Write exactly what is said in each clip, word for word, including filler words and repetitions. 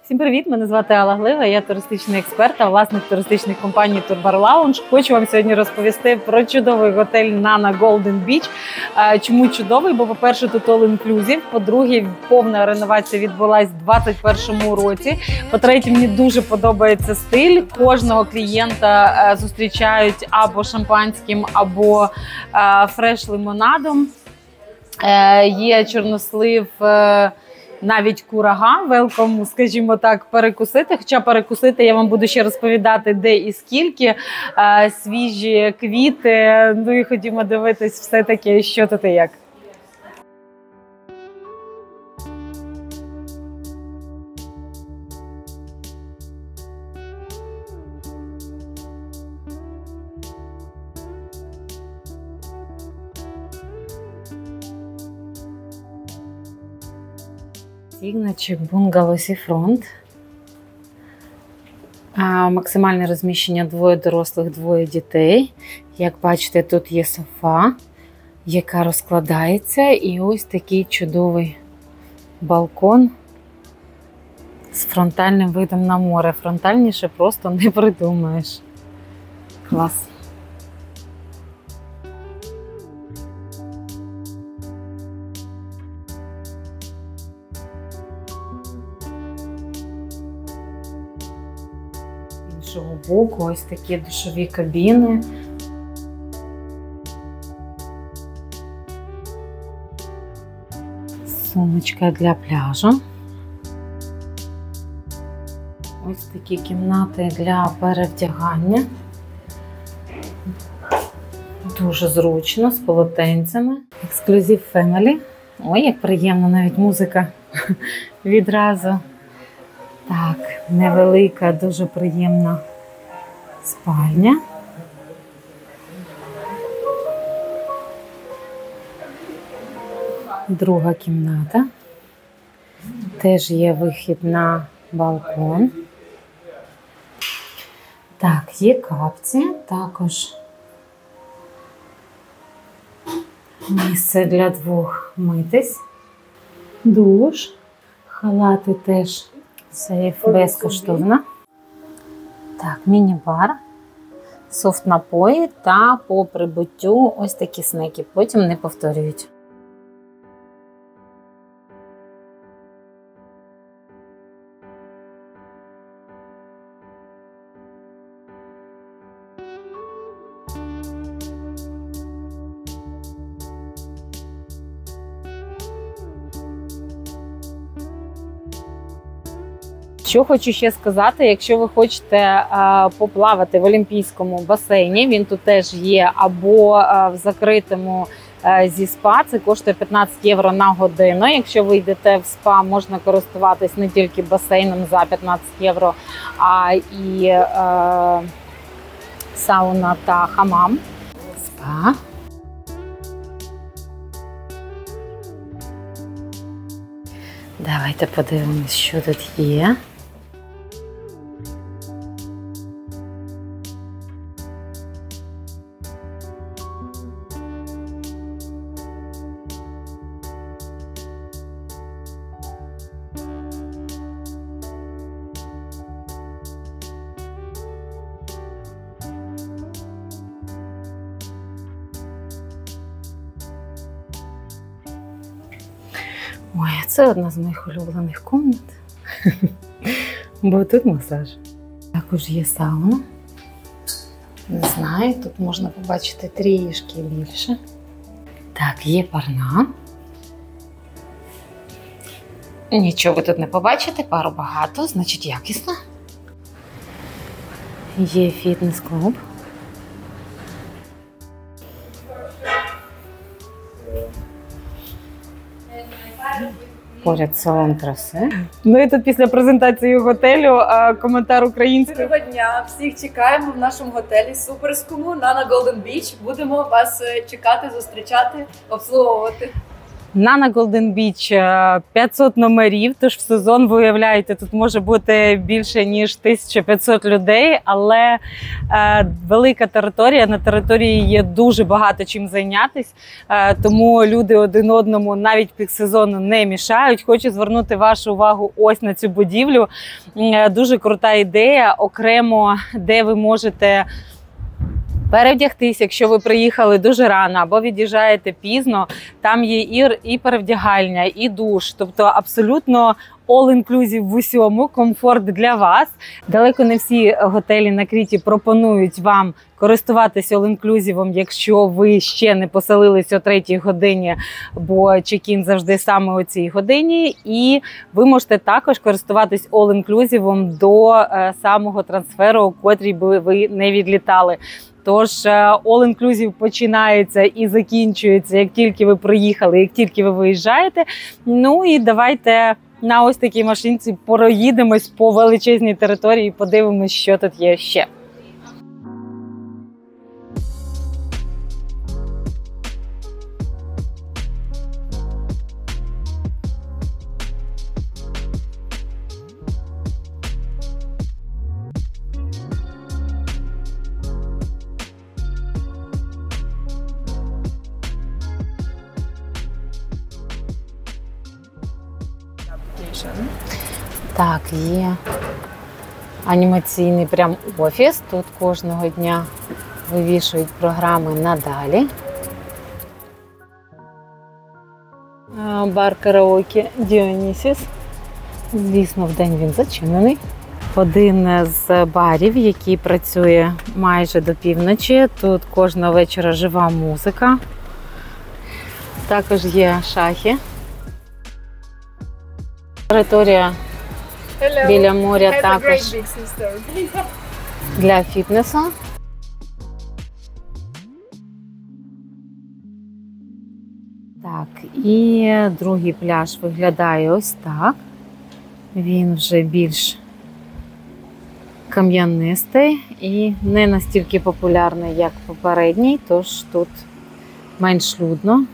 Всім привіт! Мене звати Алла Глива, я туристичний експерт та власник туристичних компаній Turbar Lounge. Хочу вам сьогодні розповісти про чудовий готель Nana Golden Beach. Чому чудовий? Бо, по-перше, тут all-inclusive, по-друге, повна реновація відбулась у двадцять першому році. По-третє, мені дуже подобається стиль. Кожного клієнта зустрічають або шампанським, або фреш-лимонадом. Є чорнослив, навіть курага, велком, скажімо так, перекусити. Хоча перекусити я вам буду ще розповідати, де і скільки, свіжі квіти. Ну і ходімо дивитись все-таки, що тут і як. Signature Bungalow Seafront. Максимальне розміщення двоє дорослих, двоє дітей. Як бачите, тут є софа, яка розкладається. І ось такий чудовий балкон з фронтальним видом на море. Фронтальніше просто не придумаєш. Клас. З іншого боку ось такі душові кабіни. Сумочка для пляжу. Ось такі кімнати для перевдягання. Дуже зручно, з полотенцями. Ексклюзив Family. Ой, як приємно, навіть музика відразу. Так, невелика, дуже приємна спальня. Друга кімната. Теж є вихід на балкон. Так, є капці, також місце для двох митись. Душ, халати теж. Сейф безкоштовно. Так, міні-бар, софт-напої та по прибуттю ось такі снеки. Потім не повторюють. Що хочу ще сказати, якщо ви хочете а, поплавати в Олімпійському басейні, він тут теж є, або а, в закритому а, зі спа, це коштує п'ятнадцять євро на годину. Якщо ви йдете в спа, можна користуватись не тільки басейном за п'ятнадцять євро, а і а, сауна та хамам. Спа. Давайте подивимось, що тут є. Ой, це одна з моїх улюблених кімнат, бо тут масаж. Також є сауна. Не знаю, тут можна побачити трішки більше. Так, є парна. Нічого ви тут не побачите, пару багато, значить якісно. Є фітнес-клуб. Поряд салон краси. Ну і тут після презентації готелю коментар український. Доброго дня! Всіх чекаємо в нашому готелі суперському Nana Golden Beach. Будемо вас чекати, зустрічати, обслуговувати. Nana Golden Beach п'ятсот номерів, тож в сезон, ви уявляєте, тут може бути більше ніж тисяча п'ятсот людей, але е, велика територія, на території є дуже багато чим зайнятися, е, тому люди один одному навіть пік сезону не мішають. Хочу звернути вашу увагу ось на цю будівлю. Е, дуже крута ідея, окремо, де ви можете перевдягтись, якщо ви приїхали дуже рано або від'їжджаєте пізно, там є і, і перевдягальня, і душ, тобто абсолютно all-inclusive в усьому, комфорт для вас. Далеко не всі готелі на Кріті пропонують вам користуватися all-inclusive, якщо ви ще не поселились о третій годині, бо чек-ін завжди саме о цій годині. І ви можете також користуватись all-inclusive до е, самого трансферу, котрий би ви не відлітали. Тож all-inclusive починається і закінчується, як тільки ви приїхали, як тільки ви виїжджаєте. Ну і давайте на ось такій машинці проїдемось по величезній території і подивимось, що тут є ще. Так, є анімаційний прям офіс. Тут кожного дня вивішують програми надалі. Бар караоке Діонісіс. Звісно, вдень він зачинений. Один з барів, який працює майже до півночі. Тут кожного вечора жива музика. Також є шахи. Територія Hello. Біля моря Have також для фітнесу. Так, і другий пляж виглядає ось так. Він вже більш кам'янистий і не настільки популярний, як попередній, тож тут менш людно.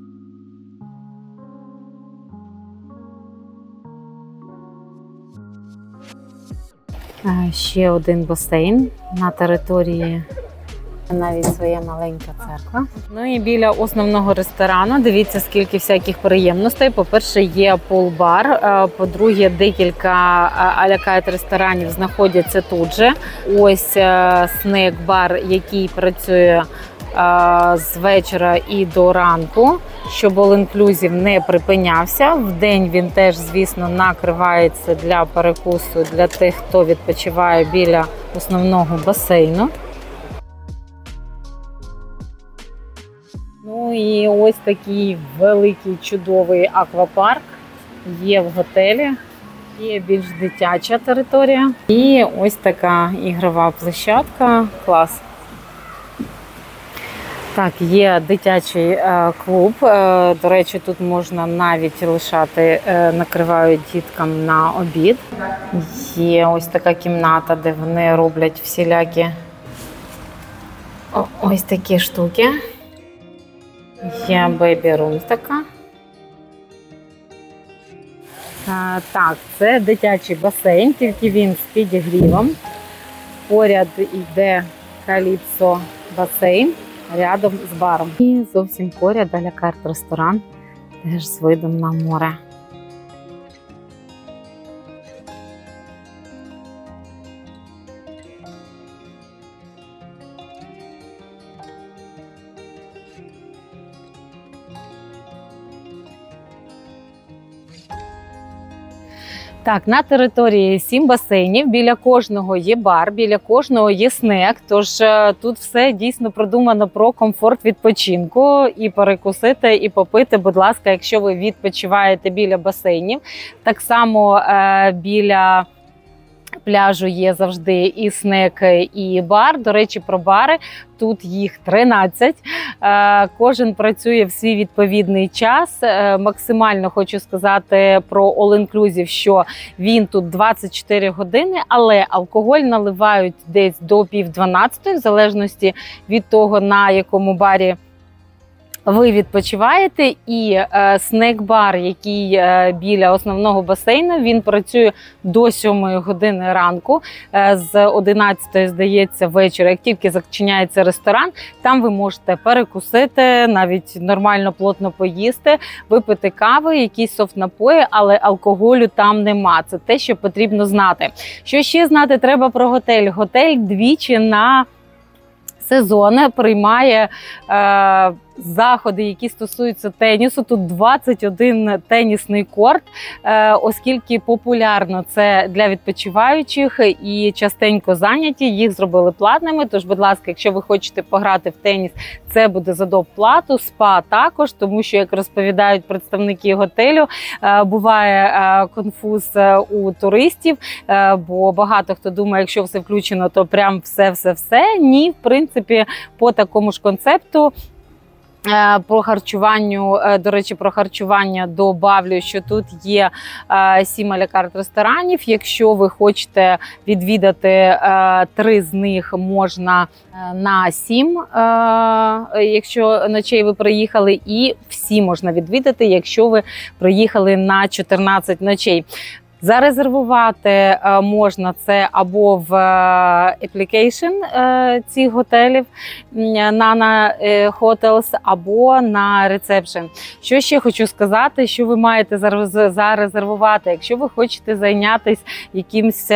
Ще один басейн на території, навіть своя маленька церква. Ну і біля основного ресторану, дивіться, скільки всяких приємностей. По-перше, є пул-бар, по-друге, декілька а-ля-карт ресторанів знаходяться тут же. Ось снек-бар, який працює з вечора і до ранку, щоб all-inclusive не припинявся. Вдень він теж, звісно, накривається для перекусу для тих, хто відпочиває біля основного басейну. Ну і ось такий великий чудовий аквапарк є в готелі. Є більш дитяча територія. І ось така ігрова площадка. Клас. Так, є дитячий е, клуб. Е, до речі, тут можна навіть лишати, е, накривають діткам на обід. Є ось така кімната, де вони роблять всілякі О, ось такі штуки. Є бейбі-рум така. Е, так, це дитячий басейн, тільки він з підігрівом. Поряд йде Каліпсо басейн. Рядом з баром. І зовсім поряд а-ля-карт ресторан, теж з видом на море. Так, на території сім басейнів, біля кожного є бар, біля кожного є снек, тож тут все дійсно продумано про комфорт відпочинку. І перекусити, і попити, будь ласка, якщо ви відпочиваєте біля басейнів. Так само е, біля пляжу є завжди і снек, і бар. До речі, про бари. Тут їх тринадцять. Кожен працює в свій відповідний час. Максимально хочу сказати про all-inclusive, що він тут двадцять чотири години, але алкоголь наливають десь до пів дванадцятої, в залежності від того, на якому барі ви відпочиваєте, і е, снек-бар, який е, біля основного басейну, він працює до сьомої години ранку, е, з одинадцятої, здається, вечора, як тільки зачиняється ресторан, там ви можете перекусити, навіть нормально плотно поїсти, випити кави, якісь софт-напої, але алкоголю там нема. Це те, що потрібно знати. Що ще знати треба про готель? Готель двічі на сезони приймає е, заходи, які стосуються тенісу. Тут двадцять один тенісний корт, е, оскільки популярно це для відпочиваючих і частенько зайняті, їх зробили платними. Тож, будь ласка, якщо ви хочете пограти в теніс, це буде за доплату, спа також, тому що, як розповідають представники готелю, е, буває е, конфуз у туристів, е, бо багато хто думає, якщо все включено, то прям все-все-все. Ні, в принципі, по такому ж концепту. Про харчуванню, до речі, про харчування добавлю, що тут є сім а-ля-карт ресторанів. Якщо ви хочете відвідати три з них, можна на сім, якщо ночей ви приїхали, і всі можна відвідати, якщо ви приїхали на чотирнадцять ночей. Зарезервувати можна це або в application цих готелів Nana Hotels, або на ресепшн. Що ще хочу сказати, що ви маєте зарезервувати, якщо ви хочете зайнятися якимось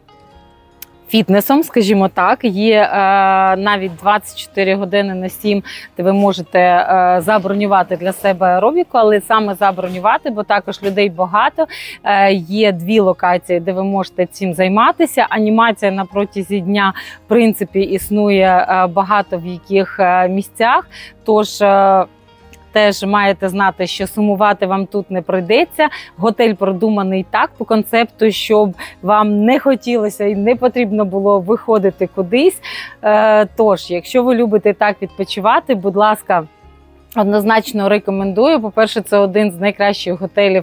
фітнесом, скажімо так, є е, навіть двадцять чотири години на сім, де ви можете е, забронювати для себе аеробіку, але саме забронювати, бо також людей багато. Е, є дві локації, де ви можете цим займатися. Анімація на протязі дня, в принципі, існує е, багато в яких е, місцях, тож е, теж маєте знати, що сумувати вам тут не прийдеться. Готель продуманий так, по концепту, щоб вам не хотілося і не потрібно було виходити кудись. Тож, якщо ви любите так відпочивати, будь ласка, однозначно рекомендую. По-перше, це один з найкращих готелів,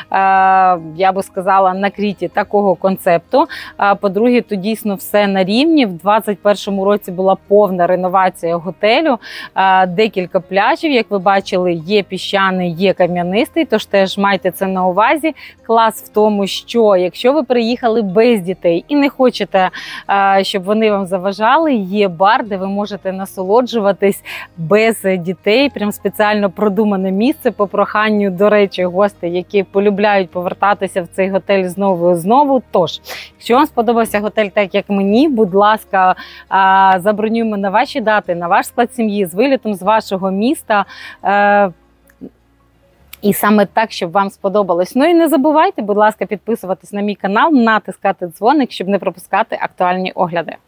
я би сказала, на Кріті такого концепту. По-друге, тут дійсно все на рівні. В двадцять першому році була повна реновація готелю. Декілька пляжів, як ви бачили, є піщаний, є кам'янистий, тож теж майте це на увазі. Клас в тому, що якщо ви приїхали без дітей і не хочете, щоб вони вам заважали, є бар, де ви можете насолоджуватись без дітей. Прям спеціально продумане місце по проханню, до речі, гостей, які полюбляють повертатися в цей готель знову і знову. Тож, якщо вам сподобався готель так, як мені, будь ласка, забронюємо на ваші дати, на ваш склад сім'ї, з вилітом з вашого міста. І саме так, щоб вам сподобалось. Ну і не забувайте, будь ласка, підписуватись на мій канал, натискати дзвоник, щоб не пропускати актуальні огляди.